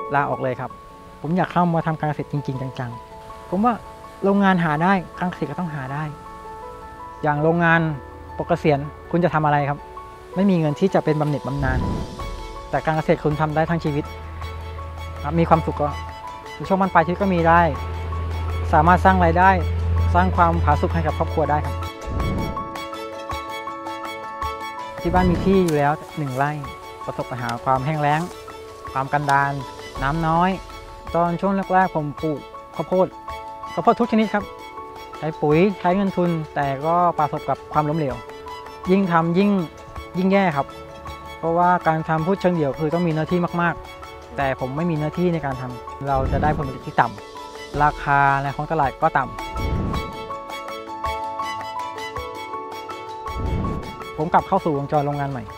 ลาออกเลยครับผมอยากเข้ามาทำการเกษตรจริงๆจังๆผมว่าโรงงานหาได้การเกษตรก็ต้องหาได้อย่างโรงงานปกเกษียณคุณจะทำอะไรครับไม่มีเงินที่จะเป็นบำเหน็จบำนาญแต่การเกษตรคุณทำได้ทั้งชีวิตมีความสุขก็ช่วงบรรปลายชีวิตก็มีได้สามารถสร้างรายได้สร้างความผาสุกให้กับครอบครัวได้ครับที่บ้านมีที่อยู่แล้ว1 ไร่ประสบปัญหาความแห้งแล้งความกันดารน้ำน้อยตอนช่วงแรกๆผมปลูกข้าวโพดทุกชนิดครับใช้ปุ๋ยใช้เงินทุนแต่ก็ประสบกับความล้มเหลวยิ่งทำยิ่งแย่ครับเพราะว่าการทำพืชเชิงเดี่ยวคือต้องมีเนื้อที่มากๆแต่ผมไม่มีเนื้อที่ในการทำเราจะได้ผลผลิตที่ต่ำราคาในของตลาดก็ต่ำผมกลับเข้าสู่วงจรโรงงานใหม่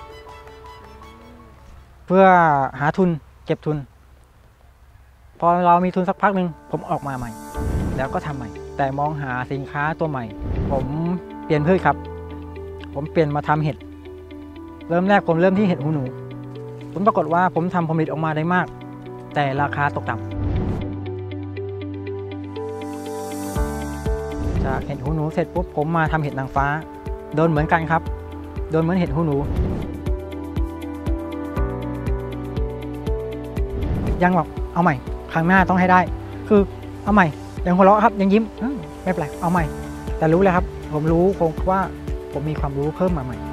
เพื่อหาทุนเก็บทุนพอเรามีทุนสักพักหนึ่งผมออกมาใหม่แล้วก็ทำใหม่แต่มองหาสินค้าตัวใหม่ผมเปลี่ยนพืชครับผมเปลี่ยนมาทำเห็ดเริ่มแรกผมเริ่มที่เห็ดหูหนูผลปรากฏว่าผมทำผลผลิตออกมาได้มากแต่ราคาตกต่ำจากเห็ดหูหนูเสร็จปุ๊บผมมาทำเห็ดนางฟ้าโดนเหมือนกันครับโดนเหมือนเห็ดหูหนูยังบอกเอาใหม่ครั้งหน้าต้องให้ได้คือเอาใหม่ยังหัวเราะครับยังยิ้มไม่เป็นไรเอาใหม่แต่รู้แล้วครับผมรู้คงว่าผมมีความรู้เพิ่มมาใหม่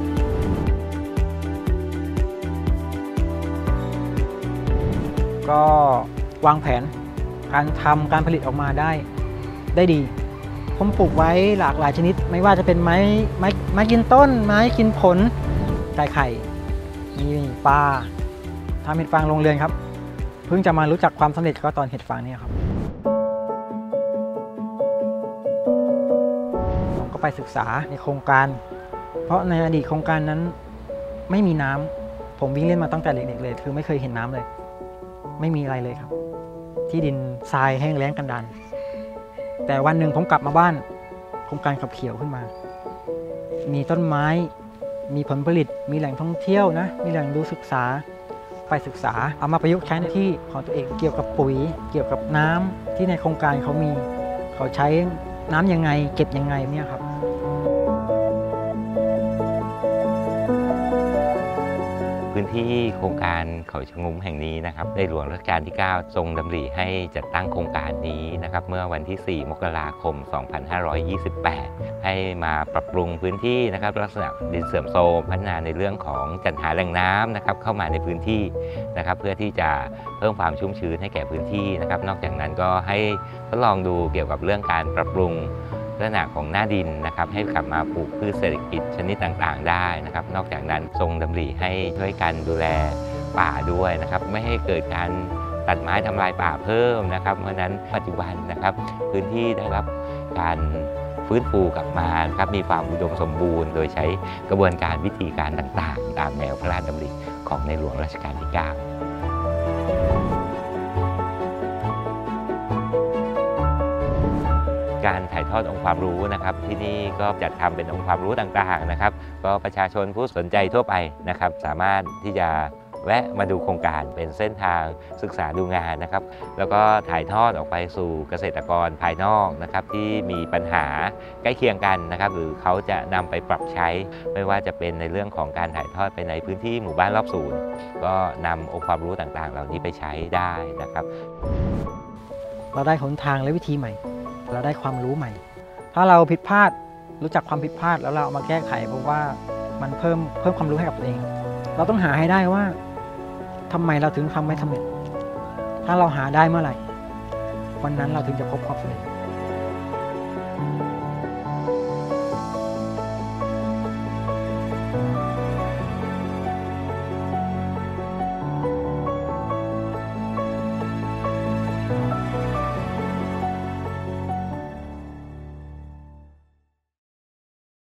ก็วางแผนการทำการผลิตออกมาได้ดีผมปลูกไว้หลากหลายชนิดไม่ว่าจะเป็นไม้กินต้นไม้กินผลไข่มีปลาทำเห็ดฟางโรงเรือนครับเพิ่งจะมารู้จักความสำเร็จก็ตอนเห็ดฟางนี่ครับผมก็ไปศึกษาในโครงการเพราะในอดีตโครงการนั้นไม่มีน้ำผมวิ่งเล่นมาตั้งแต่เด็กๆเลยคือไม่เคยเห็นน้ำเลยไม่มีอะไรเลยครับที่ดินทรายแห้งแล้งกันดารแต่วันหนึ่งผมกลับมาบ้านโครงการขับเขียวขึ้นมามีต้นไม้มีผลผลิตมีแหล่งท่องเที่ยวนะมีแหล่งดูศึกษาไปศึกษาเอามาประยุกต์ใช้ในที่ของตัวเองเกี่ยวกับปุ๋ยเกี่ยวกับน้ำที่ในโครงการเขาใช้น้ำยังไงเก็บยังไงเนี่ยครับพื้นที่โครงการเขาชะงุ้มแห่งนี้นะครับในหลวงรัชกาลที่ 9 ทรงดำริให้จัดตั้งโครงการนี้นะครับเมื่อวันที่ 4 มกราคม 2528 ให้มาปรับปรุงพื้นที่นะครับลักษณะดินเสื่อมโทรมพัฒนาในเรื่องของจัดหาแหล่งน้ำนะครับเข้ามาในพื้นที่นะครับเพื่อที่จะเพิ่มความชุ่มชื้นให้แก่พื้นที่นะครับนอกจากนั้นก็ให้ทดลองดูเกี่ยวกับเรื่องการปรับปรุงลักษณะของหน้าดินนะครับให้กลับมาปลูกพืชเศรษฐกิจชนิดต่างๆได้นะครับนอกจากนั้นทรงดำริให้ช่วยกันดูแลป่าด้วยนะครับไม่ให้เกิดการตัดไม้ทำลายป่าเพิ่มนะครับเพราะฉะนั้นปัจจุบันนะครับพื้นที่ได้รับการฟื้นฟูกลับมาครับมีความอุดมสมบูรณ์โดยใช้กระบวนการวิธีการต่างๆตามแนวพระราชดำริของในหลวงรัชกาลที่ 9การถ่ายทอดองค์ความรู้นะครับที่นี่ก็จัดทำเป็นองค์ความรู้ต่างๆนะครับก็ประชาชนผู้สนใจทั่วไปนะครับสามารถที่จะแวะมาดูโครงการเป็นเส้นทางศึกษาดูงานนะครับแล้วก็ถ่ายทอดออกไปสู่เกษตรกรภายนอกนะครับที่มีปัญหาใกล้เคียงกันนะครับหรือเขาจะนำไปปรับใช้ไม่ว่าจะเป็นในเรื่องของการถ่ายทอดไปในพื้นที่หมู่บ้านรอบศูนย์ก็นำองค์ความรู้ต่างๆเหล่านี้ไปใช้ได้นะครับเราได้หนทางและวิธีใหม่เราได้ความรู้ใหม่ถ้าเราผิดพลาดรู้จักความผิดพลาดแล้วเราเอามาแก้ไขเพราะว่ามันเพิ่มความรู้ให้กับตัวเองเราต้องหาให้ได้ว่าทำไมเราถึงทำไม่สำเร็จถ้าเราหาได้เมื่อไหร่วันนั้นเราถึงจะพบความสำเร็จ